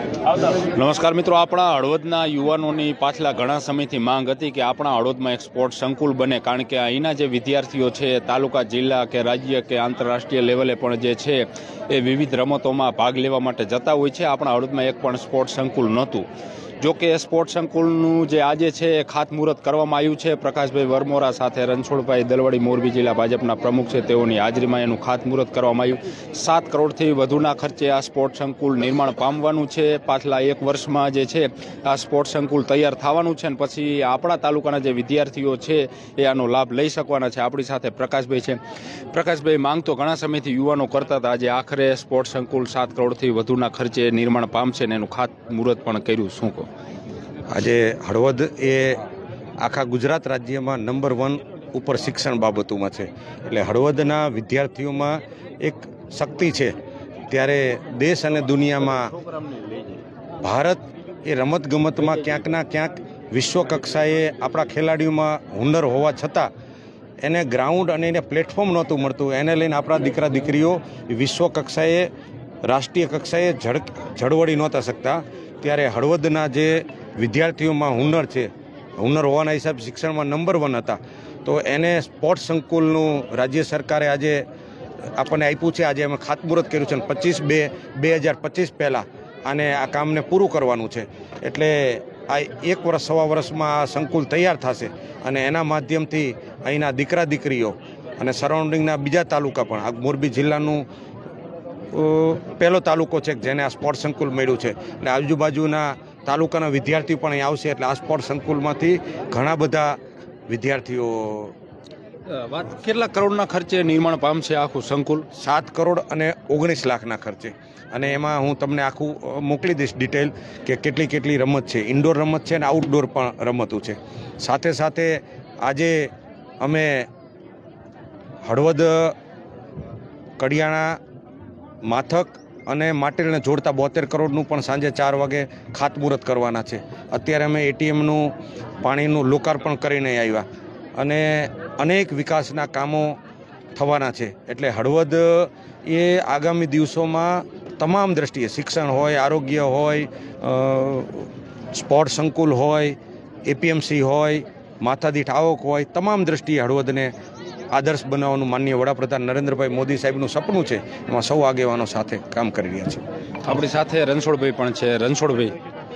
નમસ્કાર મિત્રો, આપણા હળવદના યુવાનોની પાછલા ઘણા સમયથી માંગ હતી કે આપણા હળવદમાં એક સ્પોર્ટ્સ સંકુલ બને, કારણ કે અહીંના જે વિદ્યાર્થીઓ છે તાલુકા, જિલ્લા કે રાજ્ય કે આંતરરાષ્ટ્રીય લેવલે પણ જે છે એ વિવિધ રમતોમાં ભાગ લેવા માટે જતા હોય છે. આપણા હળવદમાં એક પણ સ્પોર્ટ્સ સંકુલ નહોતું. જો કે સ્પોર્ટ્સ સંકુલનું જે આજે છે એ ખાતમુહૂર્ત કરવામાં આવ્યું છે. પ્રકાશભાઈ વરમોરા સાથે રણછોડભાઈ દલવાડી મોરબી જિલ્લા ભાજપના પ્રમુખ છે, તેઓની હાજરીમાં એનું ખાતમુહૂર્ત કરવામાં આવ્યું. 7 કરોડથી વધુના ખર્ચે આ સ્પોર્ટ્સ સંકુલ નિર્માણ પામવાનું છે. પાછલા 1 વર્ષમાં જે છે આ સ્પોર્ટ્સ સંકુલ તૈયાર થવાનું છે અને પછી આપણા તાલુકાના જે વિદ્યાર્થીઓ છે એ આનો લાભ લઈ શકવાના છે. આપણી સાથે પ્રકાશભાઈ છે. પ્રકાશભાઈ, માંગ તો ઘણા સમયથી યુવાનો કરતા હતા, આજે આખરે સ્પોર્ટ્સ સંકુલ 7 કરોડથી વધુના ખર્ચે નિર્માણ પામશે ને એનું ખાતમુહૂર્ત પણ કર્યું. શું કહો? આજે હળવદ એ આખા ગુજરાત રાજ્યમાં નંબર 1 ઉપર શિક્ષણ બાબતોમાં છે. એટલે હળવદના વિદ્યાર્થીઓમાં એક શક્તિ છે. ત્યારે દેશ અને દુનિયામાં ભારત એ રમતગમતમાં ક્યાંકના ક્યાંક વિશ્વ કક્ષાએ આપણા ખેલાડીઓમાં હુનર હોવા છતાં એને ગ્રાઉન્ડ અને એને પ્લેટફોર્મ નહોતું મળતું. એને લઈને આપણા દીકરા દીકરીઓ વિશ્વ કક્ષાએ, રાષ્ટ્રીય કક્ષાએ ઝળવળી નહોતા શકતા. ત્યારે હળવદના જે વિદ્યાર્થીઓમાં હુનર છે, હુનર હોવાના હિસાબે શિક્ષણમાં નંબર 1 હતા, તો એને સ્પોર્ટ્સ સંકુલનું રાજ્ય સરકારે આજે આપણને આપ્યું છે. આજે અમે ખાતમુહૂર્ત કર્યું છે અને 25/2/2025 પહેલાં આને આ કામને પૂરું કરવાનું છે. એટલે આ 1 વર્ષ, સવા વર્ષમાં આ સંકુલ તૈયાર થશે અને એના માધ્યમથી અહીંના દીકરા દીકરીઓ અને સરાઉન્ડિંગના બીજા તાલુકા પણ, આ મોરબી જિલ્લાનું પહેલો તાલુકો છે જેને આ સ્પોર્ટ્સ સંકુલ મળ્યું છે. એટલે આજુબાજુના તાલુકાના વિદ્યાર્થીઓ પણ અહીં આવશે. એટલે આ સ્પોર્ટ્સ સંકુલમાંથી ઘણા બધા વિદ્યાર્થીઓ. વાત કેટલા કરોડના ખર્ચે નિર્માણ પામશે આખું સંકુલ? 7 કરોડ અને 19 લાખના ખર્ચે. અને એમાં હું તમને આખું મોકલી દઈશ ડિટેલ કે કેટલી રમત છે. ઇન્ડોર રમત છે અને આઉટડોર પણ રમતો છે. સાથે સાથે આજે અમે હળવદ, કડિયાણા, માથક અને માટેલને જોડતા 72 કરોડનું પણ સાંજે 4 વાગે ખાતમુહૂર્ત કરવાના છે. અત્યારે અમે એટીએમનું પાણીનું લોકાર્પણ કરીને આવ્યા અને અનેક વિકાસના કામો થવાના છે. એટલે હળવદ એ આગામી દિવસોમાં તમામ દ્રષ્ટિએ, શિક્ષણ હોય, આરોગ્ય હોય, સ્પોર્ટ્સ સંકુલ હોય, એપીએમસી હોય, માથાદીઠ આવક હોય, તમામ દ્રષ્ટિએ હળવદને આદર્શ બનાવવાનું માનનીય વડાપ્રધાન નરેન્દ્રભાઈ મોદી સાહેબનું સપનું છે. એમાં સૌ આગેવાનો સાથે કામ કરી રહ્યા છે. આપણી સાથે રણછોડભાઈ પણ છે. રણછોડભાઈ,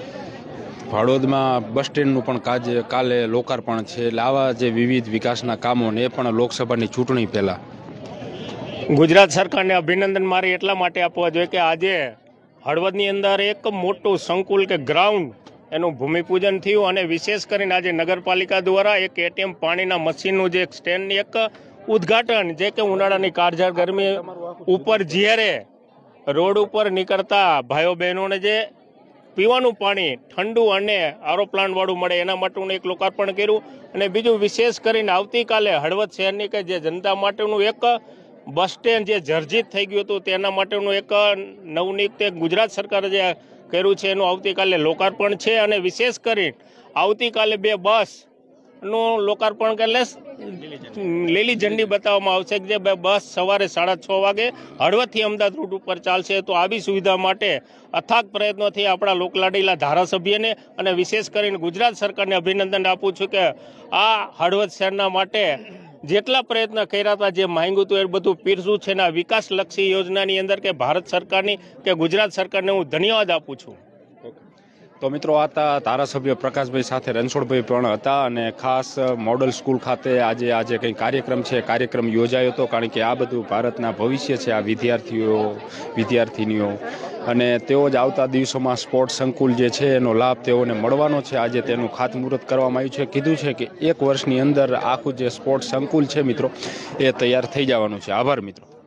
હળવદમાં બસ સ્ટેન્ડનું પણ કાલે લોકાર્પણ છે. એટલે આવા જે વિવિધ વિકાસના કામો ને એ પણ લોકસભાની ચૂંટણી પહેલાં ગુજરાત સરકારને અભિનંદન મારે એટલા માટે આપવા જોઈએ કે આજે હળવદની અંદર એક મોટું સંકુલ કે ગ્રાઉન્ડ એનું ભૂમિપૂજન થયું અને વિશેષ કરીને આજે નગરપાલિકા દ્વારા એક એટીએમ પાણીના મશીનનું જે સ્ટેન્ડની એક ઉદ્ઘાટન, જે કે ઉનાળાની કાળઝાળ ગરમી ઉપર જ્યારે રોડ ઉપર નીકળતા ભાઈઓ બહેનોને જે પીવાનું પાણી ઠંડુ અને આરો પ્લાન્ટવાળું મળે એના માટેનું એક લોકાર્પણ કર્યું. અને બીજું વિશેષ કરીને આવતીકાલે હળવદ શહેરની કે જે જનતા માટેનું એક બસ સ્ટેન્ડ જે જર્જરિત થઈ ગયું હતું તેના માટેનું એક નવનિયુક્ત ગુજરાત સરકારે જે કર્યું છે એનું આવતીકાલે લોકાર્પણ છે. અને વિશેષ કરીને આવતીકાલે 2 બસનું લોકાર્પણ એટલે લીલી ઝંડી બતાવવામાં આવશે કે જે 2 બસ સવારે 6:30 વાગે હળવદથી અમદાવાદ રૂટ ઉપર ચાલશે. તો આવી સુવિધા માટે અથાગ પ્રયત્નોથી આપણા લોકલાડીલા ધારાસભ્યને અને વિશેષ કરીને ગુજરાત સરકારને અભિનંદન આપું છું કે આ હળવદ શહેરના માટે જેટલા પ્રયત્ન કર્યા હતા, જે માંગ્યું હતું એ બધું પીરસું છે ને આ વિકાસલક્ષી યોજનાની અંદર કે ભારત સરકારની કે ગુજરાત સરકારને હું ધન્યવાદ આપું છું. તો મિત્રો, આ ધારાસભ્ય પ્રકાશભાઈ સાથે રણછોડભાઈ પણ હતા અને ખાસ મોડલ સ્કૂલ ખાતે આજે કંઈ કાર્યક્રમ છે, કાર્યક્રમ યોજાયો હતો. કારણ કે આ બધું ભારતના ભવિષ્ય છે, આ વિદ્યાર્થીનીઓ, અને તેઓ જ આવતા દિવસોમાં સ્પોર્ટ્સ સંકુલ જે છે એનો લાભ તેઓને મળવાનો છે. આજે તેનું ખાતમુહૂર્ત કરવામાં આવ્યું છે. કીધું છે કે 1 વર્ષની અંદર આખું જે સ્પોર્ટ્સ સંકુલ છે મિત્રો એ તૈયાર થઈ જવાનું છે. આભાર મિત્રો.